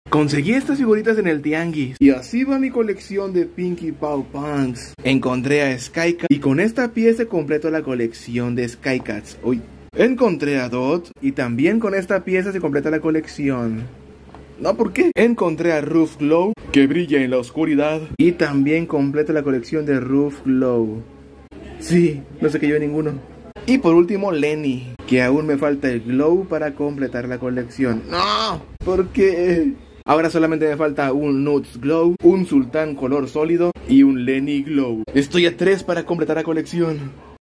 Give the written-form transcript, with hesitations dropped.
Conseguí estas figuritas en el tianguis. Y así va mi colección de Pinkie Pie Punks. Encontré a Sky Cat. Y con esta pieza completo la colección de Sky Cats. Uy. Encontré a Dot. Y también con esta pieza se completa la colección. No, ¿por qué? Encontré a Roof Glow, que brilla en la oscuridad. Y también completo la colección de Roof Glow. Sí, no se cayó ninguno. Y por último, Lenny, que aún me falta el Glow para completar la colección. ¡No! ¿Por qué? Ahora solamente me falta un Nuts Glow, un Sultán color sólido y un Lenny Glow. Estoy a 3 para completar la colección.